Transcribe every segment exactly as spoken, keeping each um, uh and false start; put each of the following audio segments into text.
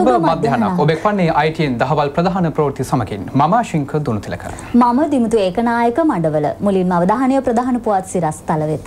සුබ මධ්‍යහ්නක්. ඔබ එක්වන්නේ I T N දහවල් ප්‍රධාන ප්‍රවෘත්ති සමගින්. මම ශිංක දුනුතිලක. මම දිමුතු ඒකනායක මඩවල. මුලින්ම අවධානය ප්‍රධාන පුවත් සිරස් තල වෙත.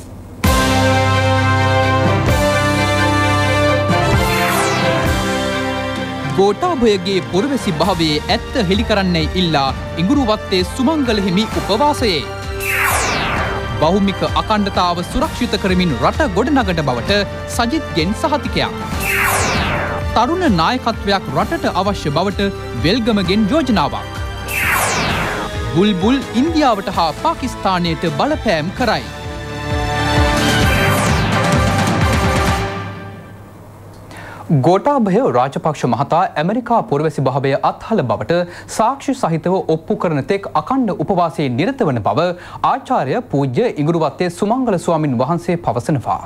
ගෝඨාභයගේ පුරවැසි භාවයේ ඇත්ත හෙළි කරන්නයි ඉල්ලා ඉඟුරුවත්තේ සුමංගල හිමි උපවාසයේ බහුමික අඛණ්ඩතාව සුරක්ෂිත කරමින් රට ගොඩනගන බවට සජිත්ගෙන් සහතිකයක්. තරුණ නායකත්වයක් රටට අවශ්‍ය බවට වෙල්ගමගෙන් යෝජනාවක්. බුල්බුල් ඉන්දියාවට හා පාකිස්තානයට බලපෑම් කරයි. ගෝඨාභය රාජපක්ෂ මහතා ඇමරිකා පුරවැසි භාවය අත්හළ බවට සාක්ෂි සහිතව ඔප්පු කරන තෙක් අඛණ්ඩ උපවාසයේ නිරත වන බව ආචාර්ය පූජ්‍ය ඉඟුරුවත්තේ සුමංගල ස්වාමින් වහන්සේ පවසනවා.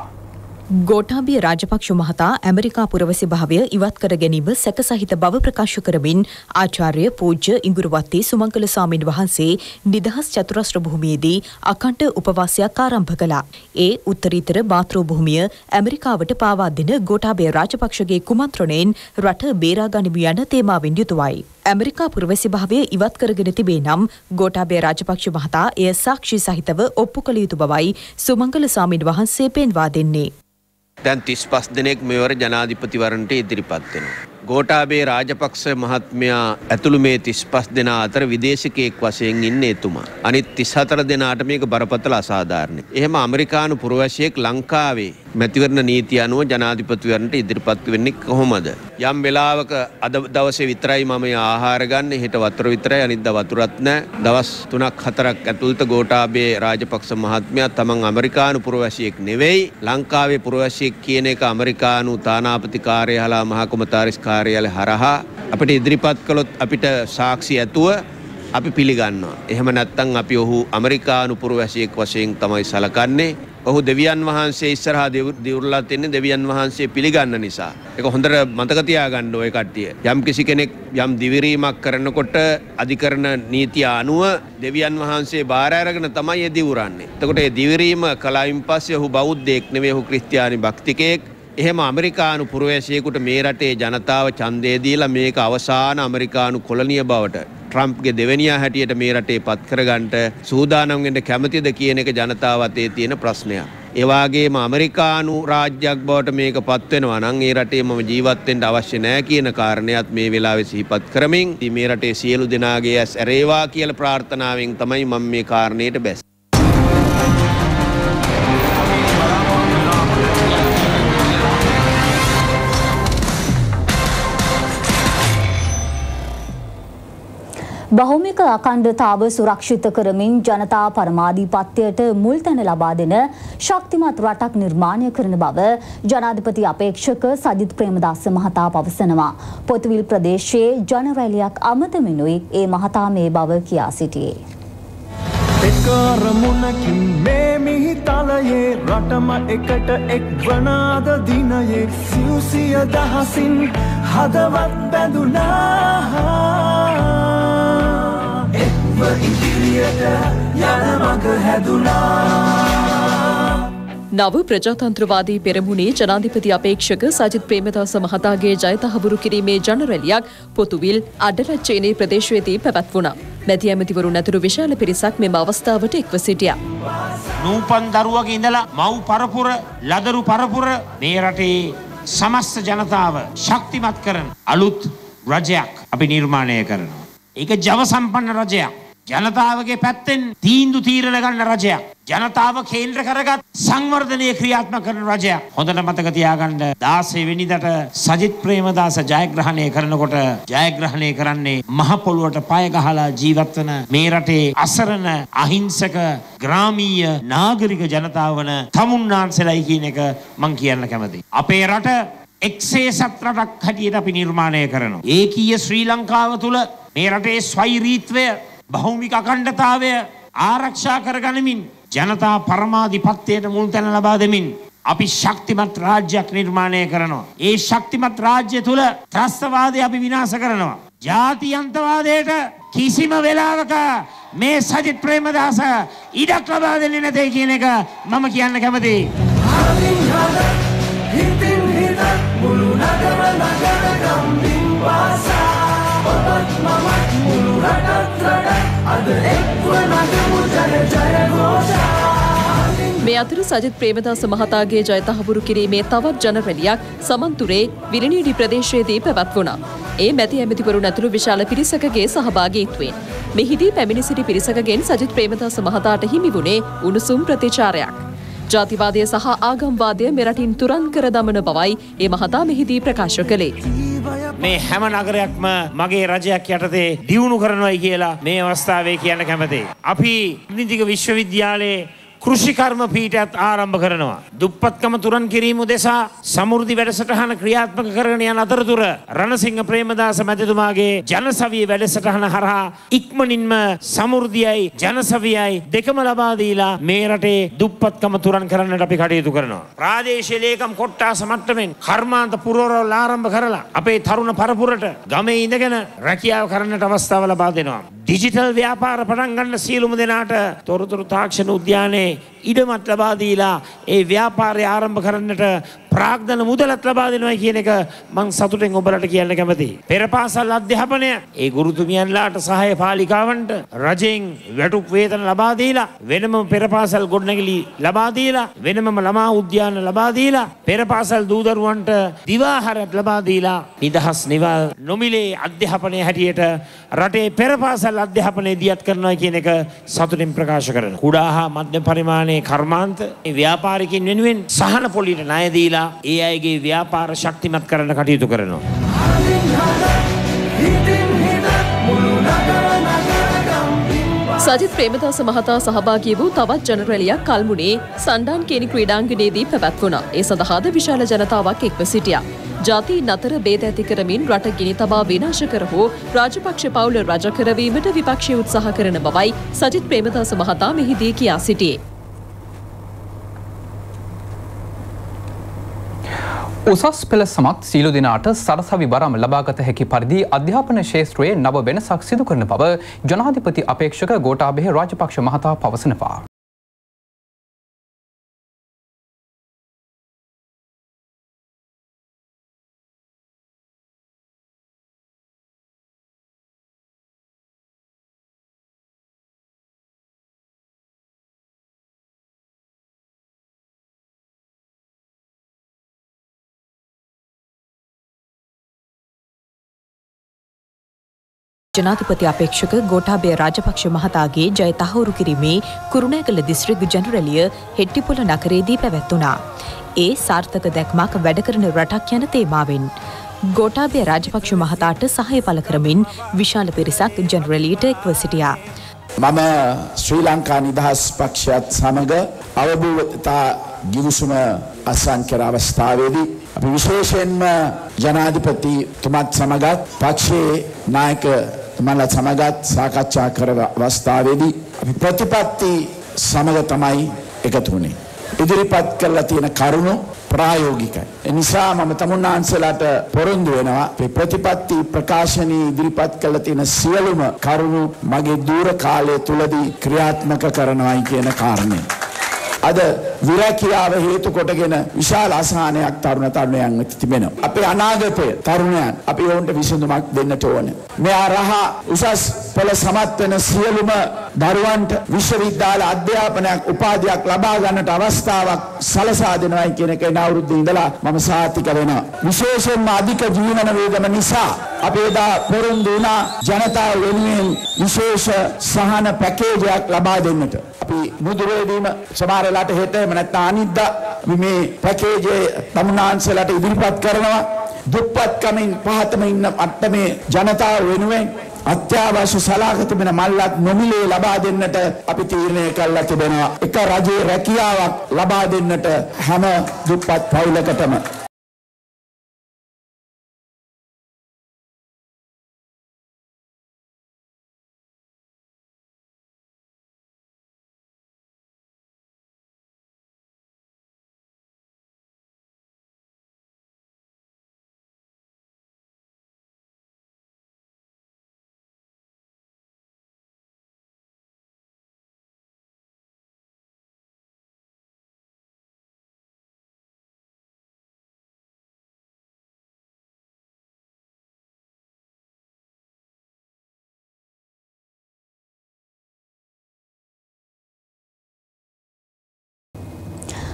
ගෝඨාභය රාජපක්ෂ මහතා ඇමරිකා පුරවැසි භාවය ඉවත් කර ගැනීම සැකසහිත බව ප්‍රකාශ කරමින් ආචාර්ය පූජ්‍ය ඉඟුරුවත්තේ සුමංගල ස්වාමින් වහන්සේ නිදහස් චතුරස්‍ර භූමියේදී අඛණ්ඩ උපවාසයක් ආරම්භ කළා. ඒ උත්තරීතර මාතෘ භූමිය ඇමරිකාවට පාවා දෙන ගෝඨාභය රාජපක්ෂගේ කුමන්ත්‍රණයෙන් රට බේරා ගනිමු යන තේමාවෙන් යුතුවයි. ඇමරිකා පුරවැසි භාවය ඉවත් කරගෙන තිබේ නම් ගෝඨාභය රාජපක්ෂ මහතා එය සාක්ෂි සහිතව ඔප්පු කළ යුතු බවයි සුමංගල ස්වාමින් වහන්සේ පෙන්වා දෙන්නේ. දැන් තිස් පහ දෙනෙක් මෙවර ජනාධිපතිවරණට ඉදිරිපත් වෙනවා. ගෝඨාභය රාජපක්ෂ මහත්මයා ඇතුළු මේ තිස් පහ දෙනා අතර විදේශිකයෙක් වශයෙන් ඉන්නේ එතුමා. අනිත් තිස් හතර දෙනාට මේක බරපතල අසාධාරණයි. එහෙම ඇමරිකානු පුරවැසියෙක් ලංකාවේ මැතිවරණ නීතිය අනුව ජනාධිපතිවරණට ඉදිරිපත් වෙන්නේ කොහොමද? යම් වෙලාවක අද දවසේ විතරයි මම ආහාර ගන්න, හෙට වතුර විතරයි, අනිද්දා වතුරත් නැහැ. දවස් තුනක් හතරක් ඇතුළත ගෝඨාභය රාජපක්ෂ මහත්මයා තමන් ඇමරිකානු පුරවැසියෙක් නෙවෙයි, ලංකාවේ පුරවැසියෙක් කියන එක ඇමරිකානු තානාපති කාර්යාලය මහා කොමසාරිස් කාර්යාලය හරහා අපිට ඉදිරිපත් කළොත් අපිට සාක්ෂි ඇතුව අපි පිළිගන්නවා. එහෙම නැත්නම් අපි ඔහු ඇමරිකානු පුරවැසියෙක් වශයෙන් තමයි සලකන්නේ. ඔහු දෙවියන් වහන්සේ ඉස්සරහා දිවුරලා තින්නේ දෙවියන් වහන්සේ පිළිගන්න නිසා. ඒක හොඳට මතක තියාගන්න ඔය කට්ටිය. යම් කිසි කෙනෙක් යම් දිවිරීමක් කරනකොට අධිකරණ නීතිය අනුව දෙවියන් වහන්සේ බාර අරගෙන තමයි ඒ දිවුරන්නේ. එතකොට ඒ දිවිරීම කලින් පස්සේ ඔහු බෞද්ධයෙක් නෙවෙයි, ඔහු ක්‍රිස්තියානි භක්තිකයෙක්. එහෙම ඇමරිකානු පුරවැසියෙකුට මේ රටේ ජනතාව ඡන්දය දීලා මේක අවසාන ඇමරිකානු කොලනිය බවට ට්‍රම්ප්ගේ දෙවෙනියා හැටියට මේ රටේ පත් කරගන්නට සූදානම් වෙන්න කැමතිද කියන එක ජනතාව අතේ තියෙන ප්‍රශ්නයක්. ඒ වගේම ඇමරිකානු රාජ්‍යයක් බවට මේක පත් වෙනවා නම් ඒ රටේ මම ජීවත් වෙන්න අවශ්‍ය නැහැ කියන කාරණයක් මේ වෙලාවේ සිහිපත් කරමින් මේ රටේ සියලු දෙනාගේ ඇස් ඇරේවා කියලා ප්‍රාර්ථනාවෙන් තමයි මම මේ කාරණයට බැස්. බහුමික අඛණ්ඩතාව සුරක්ෂිත කරමින් ජනතා පරමාධිපත්‍යයට මුල් තැන ලබා දෙන ශක්තිමත් රටක් නිර්මාණය කරන බව ජනාධිපති අපේක්ෂක සජිත් ප්‍රේමදාස මහතා පවසනවා. පොතුවිල් ප්‍රදේශයේ ජන රැලියක් අමතමිනුයි ඒ මහතා මේ බව කියා සිටියේ. එකරමුණකින් මේ මිහිතලයේ රටම එකට එක් වනාද දිනයේ සිව්සිය දහසින් හදවත් බැඳුනා. ඉදිරියට යන මඟ හැදුනා. නව ප්‍රජාතන්ත්‍රවාදී පෙරමුණේ ජනාධිපති අපේක්ෂක සජිත් ප්‍රේමදාස මහතාගේ ජය තහවුරු කිරීමේ ජන රැලියක් පොතුවිල් අඩලච්චේනේ ප්‍රදේශයේදී පැවැත්වුණා. මැති ඇමතිවරුන් ඇතුළු විශාල පිරිසක් මෙම අවස්ථාවට එක්ව සිටියා. නූපන් දරුවගේ ඉඳලා මව් පරපුර, ලදරු පරපුර මේ රටේ සමස්ත ජනතාව ශක්තිමත් කරන අලුත් රජයක් අපි නිර්මාණය කරනවා. ඒක ජව සම්පන්න රජයක්. ජනතාවගේ පැත්තෙන් තීන්දුව තීරණ ගන්න රජයක්. ජනතාව කේන්ද්‍ර කරගත් සංවර්ධනය ක්‍රියාත්මක කරන රජයක්. හොඳට මතක තියාගන්න දාසය වෙනිදාට සජිත් ප්‍රේමදාස ජයග්‍රහණය කරනකොට ජයග්‍රහණය කරන්නේ මහ පොළොවට පය ගහලා ජීවත් වෙන මේ රටේ අසරණ අහිංසක ග්‍රාමීය නාගරික ජනතාව වන තමුන්නාන්සෙලයි කියන එක මම කියන්න කැමතියි. අපේ රට එක්සේසත් රටක් හැටියට අපි නිර්මාණය කරනවා. ඒකීය ශ්‍රී ලංකාව තුල මේ රටේ ස්වෛරීත්වය, බහුමික අඛණ්ඩතාවය ආරක්ෂා කරගනිමින් ජනතා පරමාධිපත්‍යයට මුල් තැන ලබා දෙමින් අපි ශක්තිමත් රාජ්‍යයක් නිර්මාණය කරනවා. ඒ ශක්තිමත් රාජ්‍ය තුල ත්‍රස්තවාදය අපි විනාශ කරනවා. ජාතියන්තවාදයට කිසිම වෙලාවක මේ සජිත් ප්‍රේමදාස ඉඩක් ලබා දෙන්නේ නැtei කියන එක මම කියන්න කැමතියි. හිතින් හිත මුළු නගර නගර ගම් පිපාසා ඔබත් මමත් මුළු රටත් රටත් අද එක්ව නගමු ජය ජය ഘോഷා මේ අතර සජිත් ප්‍රේමදාස මහතාගේ ජය තහවුරු කිරීමේ තවත් ජනරැලියක් සමන්තුරේ විලිනීඩි ප්‍රදේශයේදී පැවැත්වුණා. ඒ මැති ඇමතිවරුන් ඇතුළු විශාල පිරිසකගේ සහභාගීත්වයෙන් මෙහිදී පැමිණි සිටි පිරිසකගෙන් සජිත් ප්‍රේමදාස මහතාට හිමි වුණේ උණුසුම් ප්‍රතිචාරයක්. ජාතිවාදය සහ ආගම්වාදය මෙරටින් තුරන් කර දමන බවයි ඒ මහතා මෙහිදී ප්‍රකාශ කළේ. මේ හැම නගරයක්ම මගේ රජයක් යටතේ දියුණු කරනවායි කියලා මේ අවස්ථාවේ කියන්න කැමතියි. අපි නිතික විශ්වවිද්‍යාලයේ කෘෂිකර්ම පීඨයත් ආරම්භ කරනවා. දුප්පත්කම තුරන් කිරීම උදෙසා සමෘද්ධි වැඩසටහන ක්‍රියාත්මක කරගෙන යන අතරතුර රණසිංහ ප්‍රේමදාස මැතිතුමාගේ ජනසවිය වැඩසටහන හරහා ඉක්මනින්ම සමෘද්ධියයි ජනසවියයි දෙකම ලබා දීලා මේ රටේ දුප්පත්කම තුරන් කරන්නට අපි කටයුතු කරනවා. ප්‍රාදේශීය ලේකම් කොට්ටාස මට්ටමින් කර්මාන්ත පුරවරවල් ආරම්භ කරලා අපේ තරුණ පරපුරට ගමේ ඉඳගෙන රැකියාව කරන්නට අවස්ථාව ලබා දෙනවා. ඩිජිටල් ව්‍යාපාර පටන් ගන්න සියලුම දෙනාට තොරතුරු තාක්ෂණ උද්‍යානයේ ඉඩමත් ලබා දීලා ඒ ව්‍යාපාරය ආරම්භ කරන්නට ප්‍රාග්ධන මුදලත් ලබා දෙනවා කියන එක මම සතුටෙන් ඔබලට කියන්න කැමතියි. පෙර පාසල් අධ්‍යාපනය ඒ ගුරුතුමියන්ලාට සහාය පාලිකාවන්ට රජයෙන් වැටුප් වේතන ලබා දීලා වෙනම පෙර පාසල් ගොඩනැගිලි ලබා දීලා වෙනමම ළමා උද්‍යාන ලබා දීලා පෙර පාසල් දූ දරුවන්ට දිවාහාරයක් ලබා දීලා නිදහස් නිවල් නොමිලේ අධ්‍යාපනය හැටියට රටේ පෙර පාසල් අධ්‍යාපනය දියත් කරනවා කියන එක සතුටින් ප්‍රකාශ කරනවා. කුඩා හා මධ්‍යම පරිමාණයේ කර්මාන්ත ඒ ව්‍යාපාරිකින් වෙනුවෙන් සහන පොලියට ණය දීලා ඒ අයගේ ව්‍යාපාර ශක්තිමත් කරන්න කටයුතු කරනවා. සජිත් ප්‍රේමදාස මහතා සහභාගී වූ තවත් ජනරැලියක් කල්මුණේ සණ්ඩාන් කේනි ක්‍රීඩාංගණයේදී පැවැත්වුණා. ඒ සඳහාද විශාල ජනතාවක් එක්ව සිටියා. ජාතීන් අතර බේද ඇති කරමින් රට ගිනි තබා විනාශ කර හෝ රාජපක්ෂ පවුල රජ කරවීමට විපක්ෂය උත්සාහ කරන බවයි සජිත් ප්‍රේමදාස මහතා මෙහිදී කියා සිටියේ. උසස් පෙළ සමත් සීලු දෙනාට සරසවි වරම් ලබාගත හැකි පරිදි අධ්‍යාපන ශේත්‍රයේ නව වෙනසක් සිදු කරන බව ජනාධිපති අපේක්ෂක ගෝඨාභය රාජපක්ෂ මහතා පවසනවා. ජනාධිපති අපේක්ෂක ගෝඨාභය රාජපක්ෂ මහතාගේ ජය තහවුරු කිරීමේ කුරුණෑගල දිස්ත්‍රික් ජනරැලිය හෙට්ටිපොළ නගරයේදී පැවැත්වුණා. ඒ සාර්ථක දැක්මක් වැඩ කරන රටක් යන තේමාවෙන් ගෝඨාභය රාජපක්ෂ මහතාට සහාය පළ කරමින් විශාල පිරිසක් ජනරැලියට එක්ව සිටියා. මම ශ්‍රී ලංකා නිදහස් පක්ෂයත් සමග අවබෝධතා ගිවිසුම අත්සන් කර අවස්ථාවේදී අපි විශේෂයෙන්ම ජනාධිපතිතුමත් සමගත් පක්ෂයේ නායක තුමන්ලා සමගත් සාකච්ඡා කර අවස්ථාවේදී අපි ප්‍රතිපත්ති සමග තමයි එකතු වුණේ. ඉදිරිපත් කරලා තියෙන කරුණු ප්‍රායෝගිකයි. ඒ නිසා මම තමුන්නාන්සලාට පොරොන්දු වෙනවා මේ ප්‍රතිපත්ති ප්‍රකාශනයේ ඉදිරිපත් කරලා තියෙන සියලුම කරුණු මගේ දූර කාලය තුලදී ක්‍රියාත්මක කරනවායි කියන කාරණේ. අද විරැකියාව හේතු කොටගෙන විශාල අසහනයක් තරුණ තරුණයන් වෙත තිබෙනවා. අපේ අනාගතය තරුණයන් අපි ඔවුන්ට විසඳුමක් දෙන්නට ඕනේ. මෙයා රහ උසස් පෙළ සමත් වෙන සියලුම දරුවන්ට විශ්වවිද්‍යාල අධ්‍යාපනයක් උපාධියක් ලබා ගන්නට අවස්ථාවක් සලසා දෙනවායි කියන එක එන අවුරුද්දේ ඉඳලා මම සාතික වෙනවා. විශේෂයෙන්ම අධික ජීවන වේගම නිසා අපි එදා පොරොන්දු වුණා ජනතාව වෙනුවෙන් විශේෂ සහන පැකේජයක් ලබා දෙන්නට. අපි මුදුරේදීම සමහරලාට හෙට එහෙම නැත්නම් අනිද්දා මේ පැකේජය තමුන්නාන්සලාට ඉදිරිපත් කරනවා. දුප්පත්කමින් පහතම ඉන්න අට්ටමේ ජනතාව වෙනුවෙන් අත්‍යවශ්‍ය සලාහ තිබෙන මල්ලක් නොමිලේ ලබා දෙන්නට අපි තීරණය කළා තිබෙනවා. එක රජයේ රැකියාවක් ලබා දෙන්නට හැම දුප්පත් පවුලකටම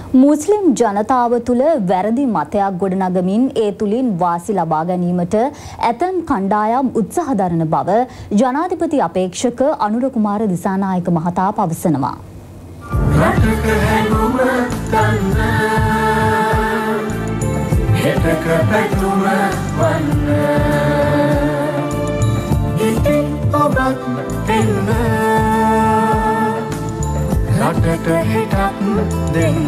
මුස්ලිම් ජනතාව තුළ වැරදි මතයක් ගොඩනගමින් ඒ තුලින් වාසි ලබා ගැනීමට ඇතැම් කණ්ඩායම් උත්සාහ දරන බව ජනාධිපති අපේක්ෂක අනුර කුමාර දිසානායක මහතා පවසනවා. රටක හැඟුම ගන්න හෙටක පැතුම වන්න ඉතින් ඔබත් දෙන්න රටට හෙටක් දෙන්න.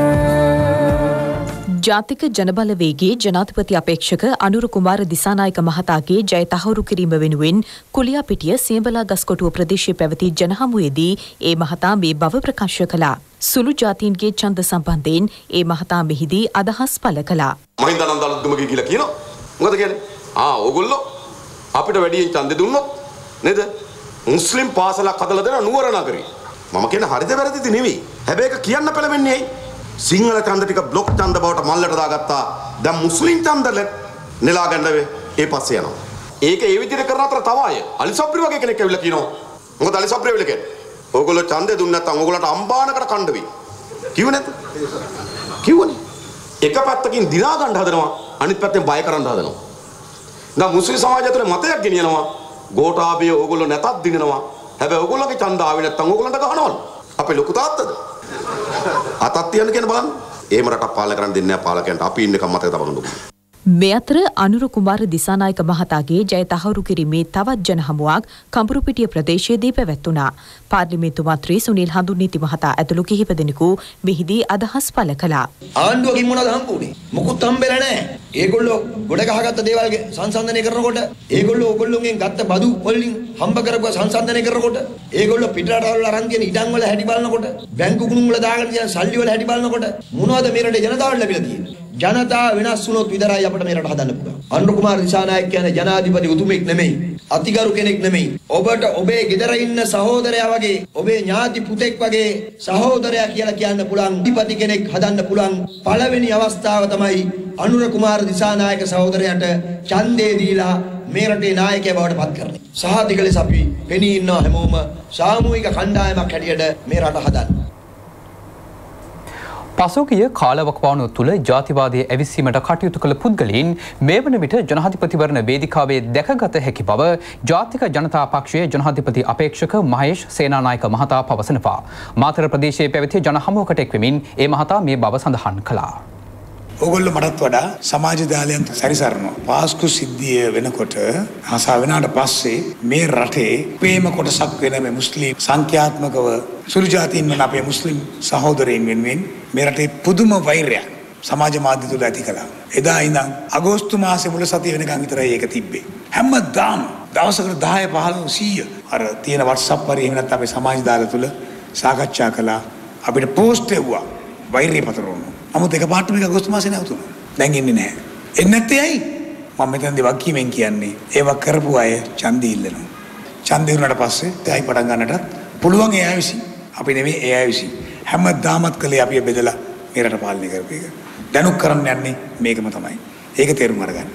ජාතික ජනබලවේගයේ ජනාධිපති අපේක්ෂක අනුර කුමාර දිසානායක මහතාගේ ජය තහවුරු කිරීම වෙනුවෙන් කුලියාපිටිය සියඹලා ගස්කොටුව ප්‍රදේශයේ පැවති ජනහමුවේදී ඒ මහතා මේ බව ප්‍රකාශ කළා. සුළු ජාතීන්ගේ ඡන්ද සම්බන්ධයෙන් ඒ මහතා මෙහිදී අදහස් පළ කළා. මහින්දානන්ද අලුත්ගමගේ කියලා කියනවා. මොකද කියන්නේ? ආ ඕගොල්ලෝ අපිට වැඩියෙන් ඡන්ද දුන්නොත් නේද? මුස්ලිම් පාසලක් හදලා දෙන නුවර නගරේ. මම කියන හරිද වැරදිද නෙවෙයි. හැබැයි ඒක කියන්න පෙළඹෙන්නේ ඇයි? සිංහල ඡන්ද ටික බ්ලොක් ඡන්ද බවට මල්ලට දාගත්තා. දැන් මුස්ලිම් ඡන්දල නෙලා ගන්න ඒ පස්සේ යනවා. ඒක ඒ විදිහට කරන අතර තව අය අලි සබ්රි වගේ කෙනෙක් ඇවිල්ලා කියනවා. මොකද අලි සබ්රි ඇවිල්ලා කියන්නේ ඕගොල්ලෝ ඡන්දේ දුන්නේ නැත්නම් ඕගොල්ලන්ට අම්බානකට කණ්ඩ වෙයි. කිව්වේ නැද්ද? කිව්වනේ. එක පැත්තකින් දිනා ගන්න හදනවා අනිත් පැත්තෙන් බය කරන්න හදනවා. දැන් මුස්ලිම් සමාජය තුළ මතයක් ගෙනියනවා. ගෝඨාභය ඕගොල්ලෝ නැතත් දිනනවා. හැබැයි ඕගොල්ලෝගේ ඡන්ද ආවේ නැත්නම් ඕගොල්ලන්ට ගහනවලු. අපේ ලොකු තාත්තද? අතක් තියන්න කියන බලන්න. එහෙම රටක් පාලනය කරන්න දෙන්නේ නැහැ පාලකයන්ට. අපි ඉන්න එකම මතක තබන්න ඕනේ. මේ අතර අනුර කුමාර දිසානායක මහතාගේ ජය තහවුරු කිරීමේ තවත් ජනහමුවක් කඹුරුපිටිය ප්‍රදේශයේදී පැවැත්වුණා. පාර්ලිමේන්තු මන්ත්‍රී සුනිල් හඳුන්නීති මහතා ඇතුළු කිහිප දෙනෙකු මෙහිදී අදහස් පළ කළා. ආණ්ඩුවකින් මොනවද හම්බුනේ? මොකුත් හම්බෙලා නැහැ. ඒගොල්ලෝ ගොඩ ගහගත්ත දේවල් සංසන්දනය කරනකොට ඒගොල්ලෝ ඕගොල්ලෝගෙන් ගත්ත බදු වලින් හම්බ කරපුවා සංසන්දනය කරනකොට ඒගොල්ලෝ පිටරට වල අරන් තියෙන ඉඩම් වල හැටි බලනකොට බැංකු කුණුම් වල දාගෙන තියෙන සල්ලි වල හැටි බලනකොට මොනවද මේ රටේ ජනතාවට ලැබිලා තියෙන්නේ? ජනතාව වෙනස් වුණොත් විතරයි අපිට මේ රට හදන්න පුළුවන්. අනුර කුමාර දිසානායක කියන්නේ ජනාධිපති උතුමෙක් නෙමෙයි. අතිගරු කෙනෙක් නෙමෙයි. ඔබට ඔබේ ගෙදර ඉන්න සහෝදරයා වගේ, ඔබේ ඥාති පුතෙක් වගේ සහෝදරයා කියලා කියන්න පුළුවන් අධිපති කෙනෙක් හදන්න පුළුවන් පළවෙනි අවස්ථාව තමයි අනුර කුමාර දිසානායක සහෝදරයාට ඡන්දේ දීලා මේ රටේ නායකයා බවට පත් කරන්නේ. සහතික ලෙස අපි පෙනී ඉන්නවා හැමෝම සාමූහික කණ්ඩායමක් හැටියට මේ රට හදන්න. පසුගිය කාලවකවානුව තුළ ජාතිවාදයේ ඇවිස්සීමට කටයුතු කළ පුද්ගලයින් මේ වන විට ජනාධිපතිවරණ වේදිකාවේ දැකගත හැකි බව ජාතික ජනතා පක්ෂයේ ජනාධිපති අපේක්ෂක මහේෂ් සේනානායක මහතා පවසනවා. මාතර ප්‍රදේශයේ පැවති ජනහමුවකට එක්වෙමින් ඒ මහතා මේ බව සඳහන් කළා. ඕගොල්ලෝ මටත් වඩා සමාජ දාලයන් සැරිසරනවා. පාස්කු සිද්ධිය වෙනකොට ආසා වෙනාට පස්සේ මේ රටේ ප්‍රේම කොටසක් වෙන මේ මුස්ලිම් සංඛ්‍යාත්මකව සුළු ජාතීන් වන අපේ මුස්ලිම් සහෝදරයන් වෙනුවෙන් මේ රටේ පුදුම වෛරයක් සමාජ මාධ්‍ය තුල ඇති කළා. එදා ඉඳන් අගෝස්තු මාසේ මුල සතිය වෙනකන් විතරයි ඒක තිබ්බේ. හැමදාම දවසකට දහය පහළොව සීය අර තියෙන WhatsApp පරි එහෙම නැත්නම් අපේ සමාජ දාල තුල සාකච්ඡා කළා. අපිට පෝස්ට් එව්වා වෛරය පතරවනවා. නමුත් එක පාට මේක අගෝස්තු මාසේ නැවතුණා. දැන් ඉන්නේ නැහැ. එන්නේ නැත්තේ ඇයි? මම මෙතනදී වගකීමෙන් කියන්නේ ඒව කරපු අය ඡන්දය ඉල්ලනවා. ඡන්දය උනාට පස්සේ තෑයි පටන් ගන්නටත් පුළුවන් ඒ අය විසින්. අපි නෙමෙයි ඒ අය විසින්. හැමදාමත් කලේ අපි බෙදලා මේ රට පාලනය කරපු එක. දැනුත් කරන්න යන්නේ මේකම තමයි. ඒක තේරුම් අරගන්න.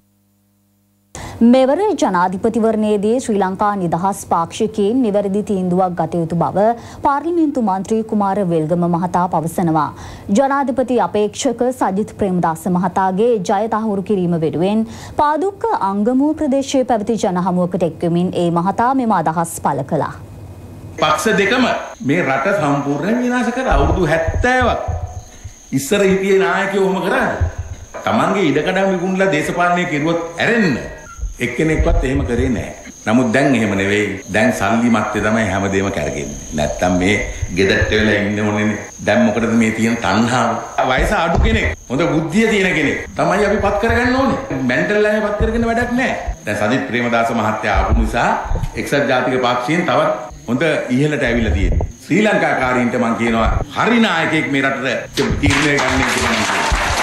මෙවර ජනාධිපතිවරණයේදී ශ්‍රී ලංකා නිදහස් පාක්ෂිකයින් නිවැරදි තීන්දුවක් ගත යුතු බව පාර්ලිමේන්තු මන්ත්‍රී කුමාර වෙල්ගම මහතා පවසනවා. ජනාධිපති අපේක්ෂක සජිත් ප්‍රේමදාස මහතාගේ ජය තහවුරු කිරීම වෙනුවෙන් පාදුක්ක අංගමුව ප්‍රදේශයේ පැවති ජනහමුවකට එක්වමින් ඒ මහතා මෙම අදහස් පළ කළා. පක්ෂ දෙකම මේ රට සම්පූර්ණයෙන් විනාශ කරා. අවුරුදු හැත්තෑවක් ඉස්සර හිටියේ නායකයෝ ඔහොම කරන්නේ. තමන්ගේ ඉඩකඩම් විකුණලා දේශපාලනය කෙරුවොත් ඇරෙන්න එක්කෙනෙක්වත් එහෙම කරේ නැහැ. නමුත් දැන් එහෙම නෙවෙයි. දැන් සල්ලි මැත්තේ තමයි හැමදේම කරගෙන්නේ. නැත්තම් මේ ගෙදරට වෙලා ඉන්න ඕනේ. දැන් මොකටද මේ තියෙන තණ්හාව? වයස අඩු කෙනෙක්, හොඳ බුද්ධිය තියෙන කෙනෙක් තමයි අපි පත් කරගන්න ඕනේ. මෙන්ටල් ලයින් පත් කරගෙන වැඩක් නැහැ. දැන් සජිත් ප්‍රේමදාස මහත්තයා ආපු නිසා එක්සත් ජාතික පක්ෂයෙන් තවත් හොඳ ඉහළට ඇවිල්ලා තියෙනවා. ශ්‍රී ලංකාකාරීන්ට මම කියනවා හරි නායකයෙක් මේ රටට තීරණය ගන්න කියලා.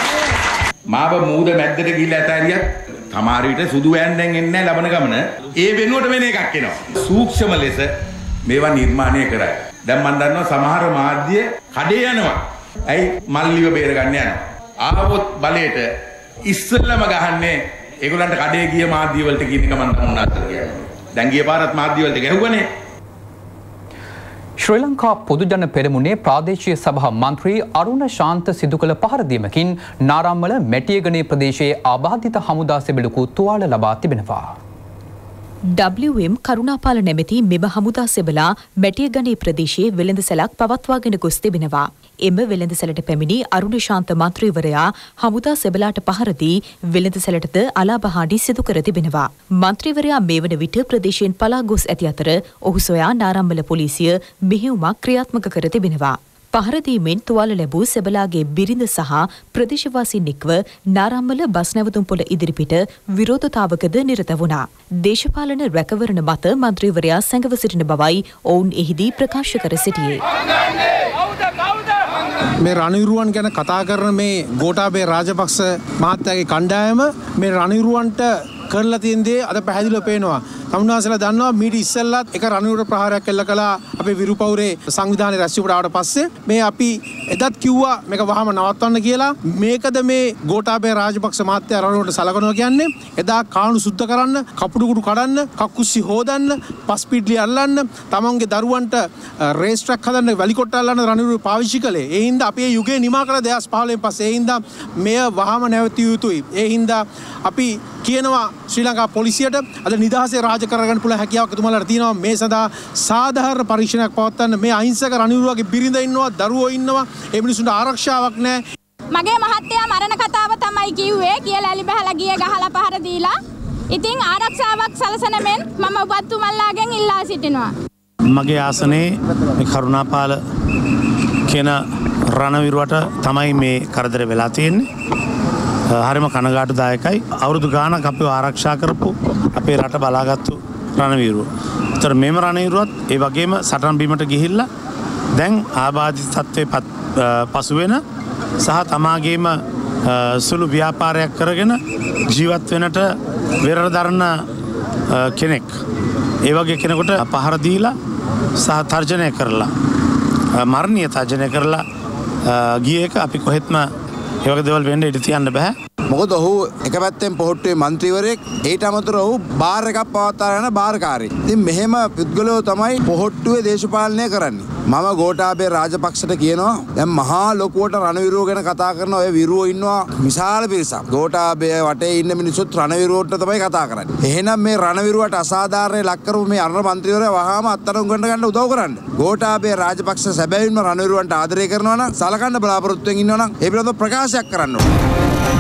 මාව මූද මැද්දට ගිහිල්ලා ඇතරියක් තමාර විට සුදු වෑන් දැන් එන්නේ නැහැ ලබන ගමන. ඒ වෙනුවට වෙන එකක් එනවා. සූක්ෂම ලෙස මේවා නිර්මාණය කරයි. දැන් මම දන්නවා සමහර මාධ්‍ය කඩේ යනවා. ඇයි මල්ලිව බේර ගන්න යනවා. ආවොත් බලයට ඉස්සෙල්ලම ගහන්නේ ඒගොල්ලන්ට කඩේ ගිය මාධ්‍ය වලට කියන එක මම උනාතර කියන්නේ. දැන් ගිය පාරත් මාධ්‍ය වලට ගැහුවනේ. ශ්‍රී ලංකා පොදුජන පෙරමුණේ ප්‍රාදේශීය සභා මන්ත්‍රී අරුණ ශාන්ත සිදු කළ පහරදීමකින් නාරම්මල මැටියගනේ ප්‍රදේශයේ ආබාධිත හමුදා සෙබළුකු තුවාල ලබා තිබෙනවා. ඩබ්ලිව් එම් කරුණාපාල නැමැති මෙම හමුදා සෙබලා මැටියගනේ ප්‍රදේශයේ වෙළඳසැලක් පවත්වාගෙන ගොස් තිබෙනවා. එම වෙළඳසැලට පැමිණි අරුණ ශාන්ත මන්ත්‍රීවරයා හමුදා සෙබලාට පහර දී වෙළඳසැලටද අලාභහානි සිදු කර තිබෙනවා. මන්ත්‍රීවරයා මේ වන විට ප්‍රදේශයෙන් පලා ගොස් ඇති අතර ඔහු සොයා නාරම්මල පොලිසිය මෙහෙයුමක් ක්‍රියාත්මක කර තිබෙනවා. පහරදීමෙන් තුවාල ලැබූ සෙබලාගේ බිරිඳ සහ ප්‍රදේශවාසීන් එක්ව නාරම්මල බස් නැවතුම්පොළ ඉදිරිපිට විරෝධතාවකද නිරත වුණා. දේශපාලන රැකවරණ මත මන්ත්‍රීවරයා සැඟව සිටින බවයි ඔවුන් එහිදී ප්‍රකාශ කර සිටියේ. මේ රණවිරුවන් ගැන කතා කරන මේ ගෝඨාභය රාජපක්ෂ මහත්තයාගේ කණ්ඩායම මේ රණවිරුවන්ට කරලා තියෙන දේ අද පැහැදිලිව පේනවා. තමුන්වහන්සේලා දන්නවා මීට ඉස්සෙල්ලත් එක රණවිරුව ප්‍රහාරයක් එල්ල කළා අපේ විරුපවුරේ සංවිධානයේ රැස්වීමට ආවට පස්සේ මේ අපි එදත් කිව්වා මේක වහම නවත්වන්න කියලා. මේකද මේ ගෝඨාභය රාජපක්ෂ මහත්තයා රණවිරුවන්ට සලකනවා කියන්නේ එදා කාණු සුද්ධ කරන්න, කපුඩු කුඩු කඩන්න, කක්කුස්සි හොදන්න, පස්පිඩ්ලි අල්ලන්න, තමන්ගේ දරුවන්ට රේස් ට්‍රැක් හදන්න, වැලිකොට්ට අල්ලන්න රණවිරුව පාවිච්චි කළේ. ඒ හින්දා අපි මේ යුගයේ නිමා කළ දෙයක් පහළොවෙන් පස්සේ ඒ හින්දා මෙය වහම නැවතිය යුතුයි. ඒ හින්දා අපි කියනවා ශ්‍රී ලංකා පොලිසියට අද නිදහසේ රාජ කරගන්න පුළුවන් හැකියාවක් එතුමාලාට තියෙනවා. මේ සඳහා සාධාරණ පරීක්ෂණයක් පවත්වන්න. මේ අහිංසක රණවිරුවගේ බිරිඳ ඉන්නවා, දරුවෝ ඉන්නවා. ඒ මිනිසුන්ට ආරක්ෂාවක් නැහැ. මගේ මහත්තයා මරණ කතාව තමයි කිව්වේ කියලා ඇලි බහලා ගිය ගහලා පහර දීලා. ඉතින් ආරක්ෂාවක් සලසන මෙන් මම ඔබතුමල්ලාගෙන් ඉල්ලා සිටිනවා. මගේ ආසනේ මේ කරුණාපාල කියන රණවිරුවට තමයි මේ කරදර වෙලා තියෙන්නේ. හරිම කනගාටුදායකයි. අවුරුදු ගාණක් අපිව ආරක්ෂා කරපු අපේ රට බලාගත්තු රණවිරුව. ඒතර මෙම රණවිරුවත් ඒ වගේම සටන් බිමට ගිහිල්ලා දැන් ආබාධිත තත්ත්වයේ පසු වෙන සහ තමාගේම සුළු ව්‍යාපාරයක් කරගෙන ජීවත් වෙනට වෙරළ දරන කෙනෙක්. ඒ වගේ කෙනෙකුට පහර දීලා සහ තර්ජනය කරලා මරණීය තර්ජනය කරලා ගිය එක අපි කොහෙත්ම ඒ වගේ දේවල් වෙන්න ඉඩ තියන්න බෑ. මොකද ඔහු එක පැත්තෙන් පොහොට්ටුවේ മന്ത്രിවරයෙක්, ඊට අමතරව ඔහු බාර් එකක් පවත්වාගෙන යන බාර්කාරයෙක්. ඉතින් මෙහෙම පුද්ගලයෝ තමයි පොහොට්ටුවේ දේශපාලනය කරන්නේ. මම ගෝඨාභය රාජපක්ෂට කියනවා දැන් මහා ලොකුවට රණවිරුව ගැන කතා කරන ඔය විරුවෝ ඉන්නවා විශාල පිරිසක්. ගෝඨාභය වටේ ඉන්න මිනිස්සුත් රණවිරුවට තමයි කතා කරන්නේ. එහෙනම් මේ රණවිරුවට අසාධාරණ ලක් කරපු මේ අරණ മന്ത്രിවරයා වහාම අත්අඩංගුවට ගන්න උදව් කරන්න. ගෝඨාභය රාජපක්ෂ සැබවින්ම රණවිරුවන්ට ආදරය කරනවා නම් සලකන්න බලාපොරොත්තු වෙමින් ඉන්නවා නම් ඒ පිළිබඳව ප්‍රකාශයක් කරන්න ඕනේ.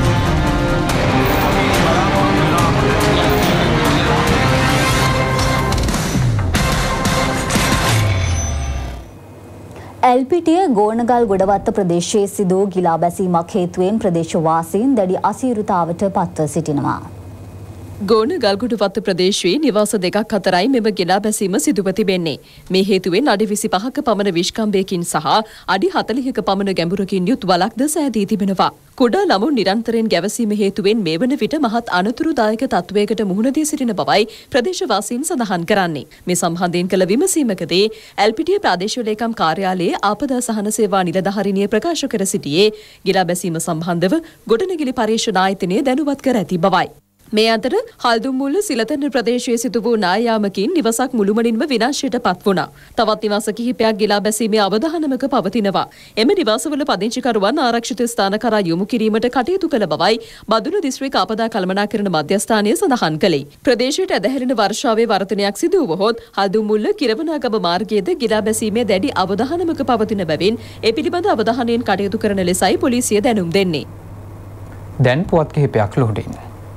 එල්පිටිය ගෝනගල් ගොඩවත්ත ප්‍රදේශයේ සිදු ගිලා බැසීමක් හේතුවෙන් ප්‍රදේශවාසීන් දැඩි අසීරුතාවට පත්ව සිටිනවා. ගෝන ගල්ගොඩවත්ත ප්‍රදේශයේ නිවාස දෙකක් අතරයි මෙම ගෙලා බැසීම සිදුව තිබෙන්නේ. මේ හේතුවෙන් අඩි විසි පහක පමණ විශ්කම්භයකින් සහ අඩි හතළිහක පමණ ගැඹුරකින් යුත් වලක්ද සෑදී තිබෙනවා. කුඩා ළමුන් නිරන්තරයෙන් ගැවසීම හේතුවෙන් මේ වන විට මහත් අනතුරුදායක තත්වයකට මුහුණ දී සිටින බවයි ප්‍රදේශවාසීන් සඳහන් කරන්නේ. මේ සම්බන්ධයෙන් කළ විමසීමකදී එල්පිටිය ප්‍රාදේශීය ලේකම් කාර්යාලයේ ආපදා සහන සේවා නිලධාරිනිය ප්‍රකාශ කර සිටියේ ගිලා බැසීම සම්බන්ධව ගොඩනැගිලි පරීක්ෂණ ආයතනය දැනුවත් කර ඇති බවයි. මේ අතර හල්දුම්මුල්ල සිලතන ප්‍රදේශයේ සිදු වූ නායාමකින් නිවසක් මුළුමනින්ම විනාශයට පත් වුණා. තවත් නිවාස කිහිපයක් ගිලා බැසීමේ අවධානමක පවතිනවා. එම නිවාසවල පදිංචිකරුවන් ආරක්ෂිත ස්ථාන කරා යොමු කිරීමට කටයුතු කළ බවයි බදුල්ල දිස්ත්‍රික් ආපදා කළමනාකරණ මධ්‍යස්ථානය සඳහන් කළේ. ප්‍රදේශයට ඇදහැරෙන වර්ෂාවේ වර්ධනයක් සිදු වුවහොත් හල්දුම්මුල්ල කිරවනාගම මාර්ගයේද ගිලා බැසීමේ දැඩි අවධානමක පවතින බැවින් ඒ පිළිබඳ අවධානයෙන් කටයුතු කරන ලෙසයි පොලිසිය දැනුම් දෙන්නේ. දැන් පුවත් කිහිපයක් ලෝඩින්.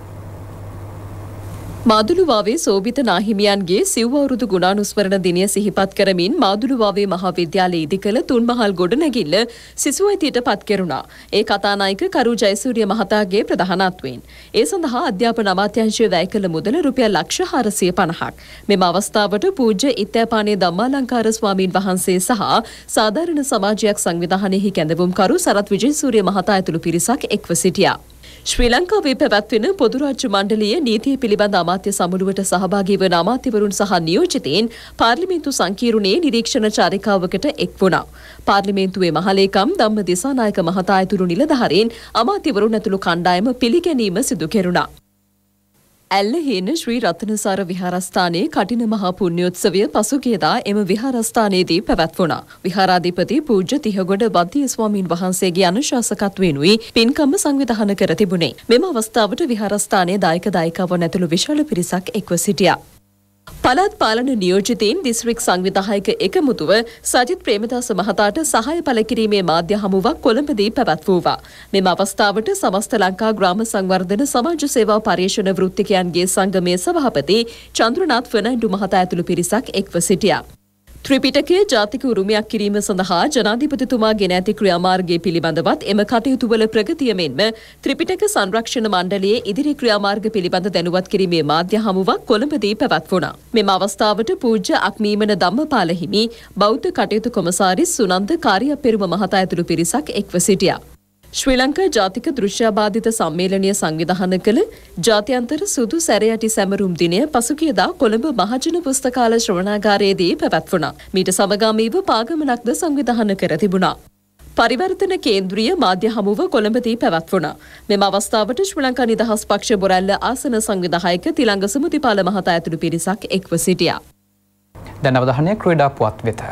මාදුළුවාවේ සෝබිත නාහිමියන්ගේ සිව් අවුරුදු ගුණානුස්මරණ දිනය සිහිපත් කරමින් මාදුළුවාවේ මහාවිද්‍යාලයේ ඉදිකළ තුන්මහල් ගොඩනැගිල්ල සිසු අයිතියට පත් කෙරුණා. ඒ කතානායක කරු ජයසූරිය මහතාගේ ප්‍රධානත්වයෙන්. ඒ සඳහා අධ්‍යාපන අමාත්‍යාංශය වැය කළ මුදල රුපියල් ලක්ෂ හාරසිය පනහක්. මෙම අවස්ථාවට පූජ්‍ය ඉත්තෑපානේ ධම්මාලංකාර ස්වාමීන් වහන්සේ සහ සාධාරණ සමාජයක් සංවිධානයෙහි කැඳවුම්කරු සරත් විජේසූරිය මහතා ඇතුළු පිරිසක් එක්ව සිටියා. ශ්‍රී ලංකාවේ පැවැත්වෙන පොදු රාජ්‍ය මණ්ඩලයේ නීතිය පිළිබඳ අමාත්‍ය සමුළුවට සහභාගී වන අමාත්‍යවරුන් සහ නියෝජිතයින් පාර්ලිමේන්තු සංකීර්ණයේ නිරීක්ෂණ චාරිකාවකට එක් වුණා. පාර්ලිමේන්තුවේ මහලේකම් ධම්ම දිසානායක මහතා ඇතුළු නිලධාරීන් අමාත්‍යවරුන් ඇතුළු කණ්ඩායම පිළිගැනීම සිදු කෙරුණා. ඇල්ලහේන ශ්‍රී රත්නසාර විහාරස්ථානයේ කටින මහා පුණ්‍යෝත්සවය පසුගියදා එම විහාරස්ථානයේදී පැවැත්වුණා. විහාරාධිපති පූජ්‍ය තිහගොඩ බද්දිය ස්වාමීන් වහන්සේගේ අනුශාසකත්වයෙනුයි පින්කම සංවිධානය කර තිබුණේ. මෙම අවස්ථාවට විහාරස්ථානයේ දායක දායිකාවන් ඇතුළු විශාල පිරිසක් එක්ව සිටියා. පළාත් පාලන නියෝජිතයින් දිස්ත්‍රික් සංවිධායක එකමුතුව සජිත් ප්‍රේමදාස මහතාට සහාය පළ කිරීමේ මාධ්‍ය හමුවක් කොළඹදී පැවැත්වුවා. මෙම අවස්ථාවට සමස්ත ලංකා ග්‍රාම සංවර්ධන සමාජ සේවා පර්යේෂණ වෘත්තිකයන්ගේ සංගමේ සභාපති චන්ද්‍රනාත් ෆර්නැන්ඩු මහතා ඇතුළු පිරිසක් එක්ව සිටියා. ත්‍රිපිටකයේ ජාතික උරුමයක් කිරීම සඳහා ජනාධිපතිතුමා ගෙන ඇති ක්‍රියාමාර්ගය පිළිබඳවත් එම කටයුතුවල ප්‍රගතිය මෙන්ම ත්‍රිපිටක සංරක්ෂණ මණ්ඩලයේ ඉදිරි ක්‍රියාමාර්ග පිළිබඳ දැනුවත් කිරීමේ මාධ්‍ය හමුවක් කොළඹදී පැවැත්වුණා. මෙම අවස්ථාවට පූජ්‍ය අක්මීමන ධම්මපාල හිමි, බෞද්ධ කටයුතු කොමසාරිස් සුනන්ද කාර්යපෙරුම මහතා ඇතුළු පිරිසක් එක්ව සිටියා. ශ්‍රී ලංකා ජාතික දෘශ්‍යාබාධිත සම්මේලනය සංවිධානය කළ ජාත්‍යන්තර සුදු සැරයටි සැමරුම් දිනය පසුගියදා කොළඹ මහජන පුස්තකාල ශ්‍රවණාගාරයේදී පැවැත්වුණා. මීට සමගාමීව පාගමනක්ද සංවිධානය කර තිබුණා. පරිවර්තන කේන්ද්‍රීය මාධ්‍ය හමුව කොළඹදී පැවැත්වුණා. මෙම අවස්ථාවට ශ්‍රී ලංකා නිදහස් පක්ෂ බොරැල්ල ආසන සංවිධායක තිලංග සුමතිපාල මහතා ඇතුළු පිරිසක් එක්ව සිටියා. දැන් අවධානය ක්‍රීඩා පුවත් වෙත.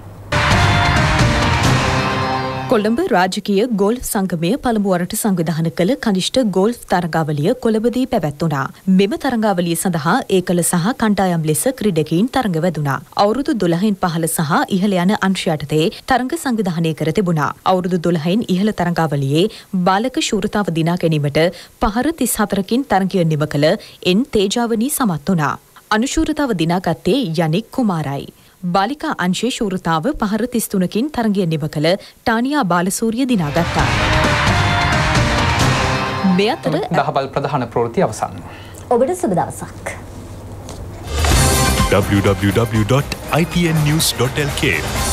කොළඹ රාජකීය ගෝල්ෆ් සංගමය පළමුවරට සංවිධානය කළ කනිෂ්ඨ ගෝල්ෆ් තරගාවලිය කොළඹදී පැවැත්වුණා. මෙම තරගාවලිය සඳහා ඒකල සහ කණ්ඩායම් ලෙස ක්‍රීඩකයින් තරඟ වැදුණා. අවුරුදු දොළහෙන් පහළ සහ ඉහළ යන අංශ යටතේ තරඟ සංවිධානය කර තිබුණා. අවුරුදු දොළහෙන් ඉහළ තරගාවලියේ බාලක ශූරතාව දිනා ගැනීමට පහර තිස් හතරකින් තරඟය නිම කළ එන් තේජාවනී සමත් වුණා. අනුශූරතාව දිනාගත්තේ යනික් කුමාරයි. බාලිකා අංශයේ ශූරතාව පහර තිස් තුනකින් තරඟය නිම කළ ටානියා බාලසූරිය දිනාගත්තා. මේ අතර දහවල් ප්‍රධාන ප්‍රවෘත්ති අවසන්. ඔබට සුබ දවසක්. w w w dot i t n news dot l k